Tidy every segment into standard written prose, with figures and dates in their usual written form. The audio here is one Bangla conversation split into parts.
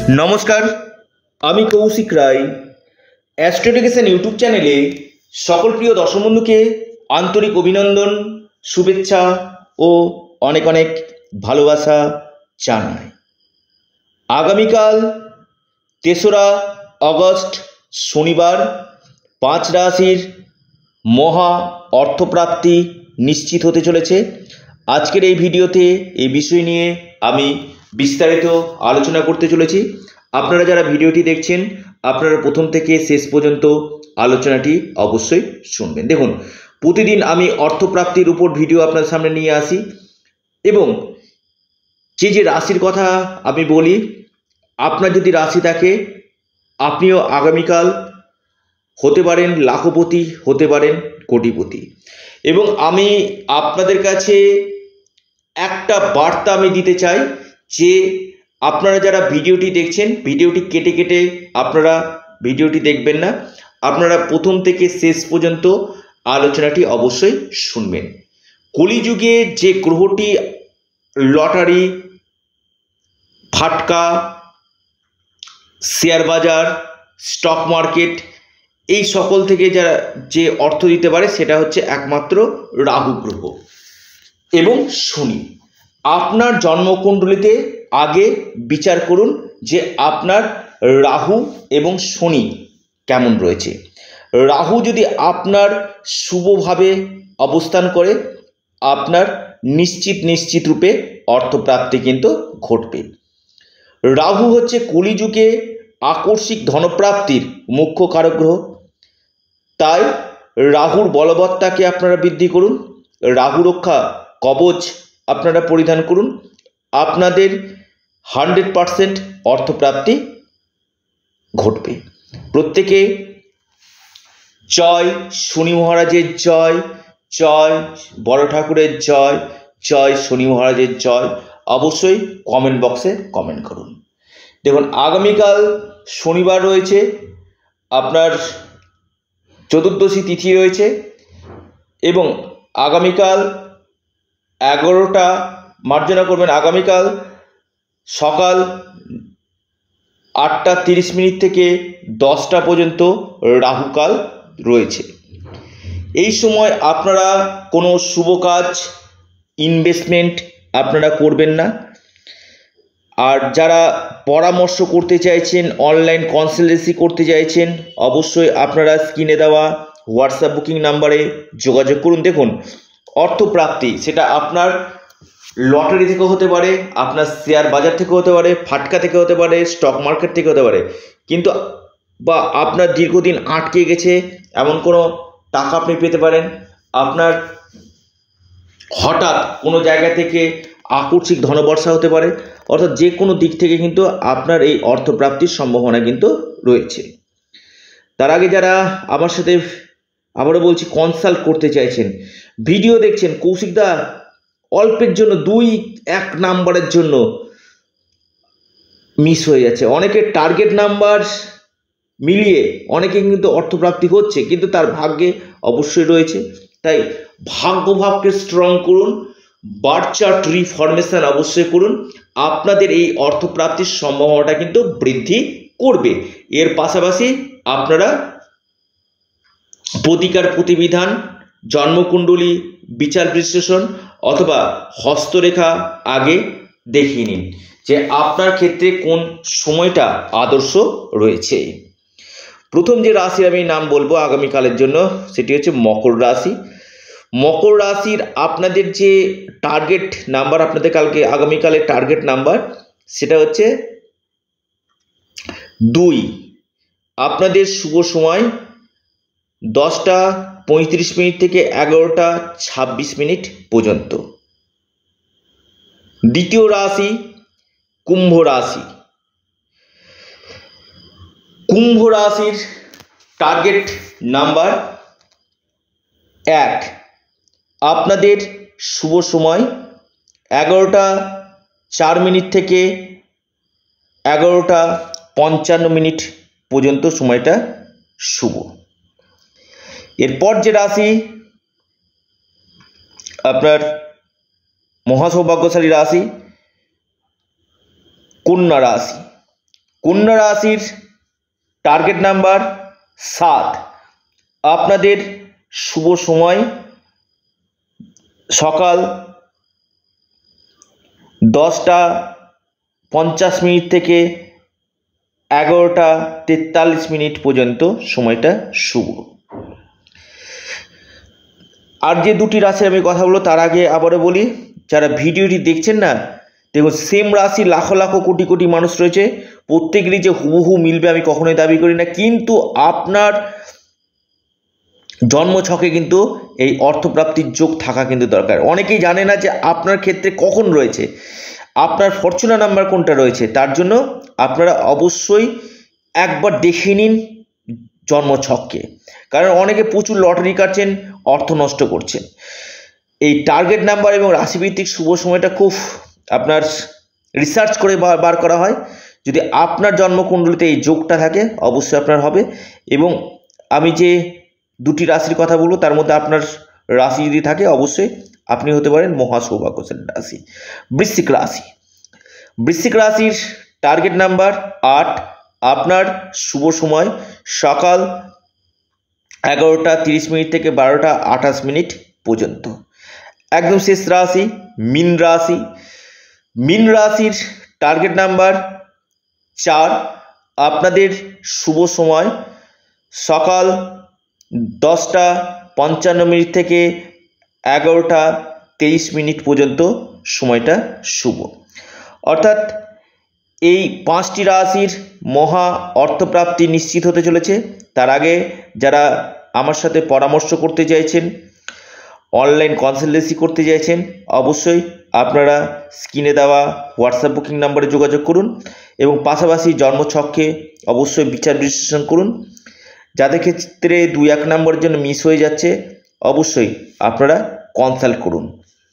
নমস্কার, আমি Kaushik Roy. Astro education YouTube চ্যানেলে সকল প্রিয় দর্শক বন্ধুকে আন্তরিক অভিনন্দন, শুভেচ্ছা ও অনেক অনেক ভালোবাসা জানাই। আগামীকাল ৩রা আগস্ট শনিবার 5 রাশির মহা অর্থপ্রাপ্তি নিশ্চিত হতে চলেছে। আজকের এই ভিডিওতে এই বিষয় নিয়ে আমি বিস্তারিত আলোচনা করতে চলেছি। আপনারা যারা ভিডিওটি দেখছেন আপনারা প্রথম থেকে শেষ পর্যন্ত আলোচনাটি অবশ্যই শুনবেন। দেখুন, প্রতিদিন আমি অর্থপ্রাপ্তির উপর ভিডিও আপনার সামনে নিয়ে আসি এবং যে রাশির কথা আমি বলি, আপনার যদি রাশি থাকে আপনিও আগামীকাল হতে পারেন লাখপতি, হতে পারেন কোটিপতি। এবং আমি আপনাদের কাছে একটা বার্তা আমি দিতে চাই যে আপনারা যারা ভিডিওটি দেখছেন ভিডিওটি কেটে কেটে আপনারা ভিডিওটি দেখবেন না, আপনারা প্রথম থেকে শেষ পর্যন্ত আলোচনাটি অবশ্যই শুনবেন। কলিযুগে যে গ্রহটি লটারি, ফাটকা, শেয়ার বাজার, স্টক মার্কেট এই সকল থেকে যারা যে অর্থ দিতে পারে সেটা হচ্ছে একমাত্র রাহু গ্রহ এবং শনি। আপনার জন্মকুণ্ডলিতে আগে বিচার করুন যে আপনার রাহু এবং শনি কেমন রয়েছে। রাহু যদি আপনার শুভভাবে অবস্থান করে আপনার নিশ্চিত রূপে অর্থপ্রাপ্তি কিন্তু ঘটবে। রাহু হচ্ছে কলিযুগে আকস্মিক ধনপ্রাপ্তির মুখ্য কারক গ্রহ। তাই রাহুর বলবত্তাকে আপনারা বৃদ্ধি করুন, রাহু রক্ষা কবচ আপনারা পরিধান করুন, আপনাদের 100% অর্থপ্রাপ্তি ঘটবে। প্রত্যেকে জয় শনি মহারাজের জয়, জয় বড় ঠাকুরের জয়, জয় শনি মহারাজের জয় অবশ্যই কমেন্ট বক্সে কমেন্ট করুন। দেখুন, আগামীকাল শনিবার রয়েছে, আপনার চতুর্দশী তিথি রয়েছে এবং আগামীকাল 11টা মার্জনা করবেন। আগামীকাল সকাল 8টা 30 মিনিট থেকে 10টা পর্যন্ত রাহুকাল রয়েছে। এই সময় আপনারা কোনো শুভ কাজ, ইনভেস্টমেন্ট আপনারা করবেন না। আর যারা পরামর্শ করতে চাইছেন, অনলাইন কনসালটেন্সি করতে চাইছেন, অবশ্যই আপনারা স্ক্রিনে দেওয়া হোয়াটসঅ্যাপ বুকিং নাম্বারে যোগাযোগ করুন। দেখুন, অর্থপ্রাপ্তি সেটা আপনার লটারি থেকে হতে পারে, আপনার শেয়ার বাজার থেকে হতে পারে, ফাটকা থেকে হতে পারে, স্টক মার্কেট থেকে হতে পারে, কিন্তু বা আপনার দীর্ঘদিন আটকে গেছে এমন কোনো টাকা আপনি পেতে পারেন। আপনার হঠাৎ কোনো জায়গা থেকে আকস্মিক ধনবর্ষা হতে পারে। অর্থাৎ যে কোনো দিক থেকে কিন্তু আপনার এই অর্থপ্রাপ্তির সম্ভাবনা কিন্তু রয়েছে। তার আগে যারা আমার সাথে আবারও বলছি কনসাল্ট করতে চাইছেন, ভিডিও দেখছেন, কৌশিকদা অল্পের জন্য 2-1 নাম্বারের জন্য মিস হয়ে যাচ্ছে, অনেকের টার্গেট নাম্বার মিলিয়ে অনেকে কিন্তু অর্থপ্রাপ্তি হচ্ছে কিন্তু তার ভাগ্যে অবশ্যই রয়েছে। তাই ভাগ্যভাবকে স্ট্রং করুন, বার্থ চার্ট রিফরমেশন অবশ্যই করুন, আপনাদের এই অর্থপ্রাপ্তির সম্ভাবনাটা কিন্তু বৃদ্ধি করবে। এর পাশাপাশি আপনারা প্রতিকার প্রতিবিধান, জন্মকুণ্ডলী বিচার বিশ্লেষণ অথবা হস্তরেখা আগে দেখিয়ে নিন যে আপনার ক্ষেত্রে কোন সময়টা আদর্শ রয়েছে। প্রথম যে রাশির আমি নাম বলবো আগামীকালের জন্য সেটি হচ্ছে মকর রাশি। মকর রাশির আপনাদের যে টার্গেট নাম্বার, আপনাদের আগামীকালের টার্গেট নাম্বার সেটা হচ্ছে 2। আপনাদের শুভ সময় 10টা 35 মিনিট থেকে 11টা 26 মিনিট পর্যন্ত। দ্বিতীয় রাশি কুম্ভ রাশি। কুম্ভ রাশির টার্গেট নাম্বার 1। আপনাদের শুভ সময় 11টা 4 মিনিট থেকে 11টা 55 মিনিট পর্যন্ত সময়টা শুভ। এরপর যে রাশি আপনার মহাসৌভাগ্যশালী রাশি কন্যা রাশি। কন্যা রাশির টার্গেট নাম্বার 7। আপনাদের শুভ সময় সকাল 10:50 থেকে 11:43 পর্যন্ত সময়টা শুভ। আর যে দুটি রাশি আমি কথা বলবো তার আগে আবারও বলি, যারা ভিডিওটি দেখছেন না, দেখুন সেম রাশি লাখো লাখো কোটি কোটি মানুষ রয়েছে, প্রত্যেকেরই যে হুবহু মিলবে আমি কখনোই দাবি করি না, কিন্তু আপনার জন্মছকে কিন্তু এই অর্থপ্রাপ্তির যোগ থাকা কিন্তু দরকার। অনেকেই জানে না যে আপনার ক্ষেত্রে কখন রয়েছে, আপনার ফরচুনা নাম্বার কোনটা রয়েছে। তার জন্য আপনারা অবশ্যই একবার দেখে নিন জন্মছককে, কারণ অনেকে প্রচুর লটারি কাটছেন, অর্থ নষ্ট করছেন। এই টার্গেট নাম্বার এবং রাশিভিত্তিক শুভ সময়টা খুব আপনার রিসার্চ করে বার করা হয়। যদি আপনার জন্মকুণ্ডলিতে এই যোগটা থাকে অবশ্যই আপনার হবে। এবং আমি যে দুটি রাশির কথা বলবো তার মধ্যে আপনার রাশি যদি থাকে অবশ্যই আপনি হতে পারেন মহা সৌভাগ্যশালী রাশি বৃশ্চিক রাশি। বৃশ্চিক রাশির টার্গেট নাম্বার 8। আপনার শুভ সময় সকাল 11:30 থেকে 12:28 পর্যন্ত। একদম শেষ রাশি মীন রাশি। মীন রাশির টার্গেট নাম্বার 4। আপনাদের শুভ সময় সকাল 10:55 থেকে 11:23 পর্যন্ত সময়টা শুভ। অর্থাৎ এই 5টি রাশির মহা অর্থপ্রাপ্তি নিশ্চিত হতে চলেছে। তার আগে যারা আমার সাথে পরামর্শ করতে চাইছেন, অনলাইন কনসালটেন্সি করতে চাইছেন, অবশ্যই আপনারা স্ক্রিনে দেওয়া হোয়াটসঅ্যাপ বুকিং নাম্বারে যোগাযোগ করুন এবং পাশাপাশি জন্মছককে অবশ্যই বিচার বিশ্লেষণ করুন। যাদের ক্ষেত্রে 2-1 নম্বরের জন্য মিস হয়ে যাচ্ছে অবশ্যই আপনারা কনসাল্ট করুন।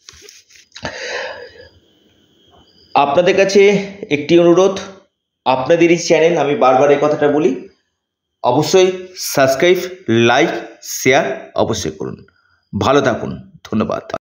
আপনাদের কাছে একটি অনুরোধ, আপনাদেরই চ্যানেল, আমি বারবার এই কথাটা বলি, অবশ্যই সাবস্ক্রাইব, লাইক, শেয়ার অবশ্যই করুন। ভালো থাকুন, ধন্যবাদ।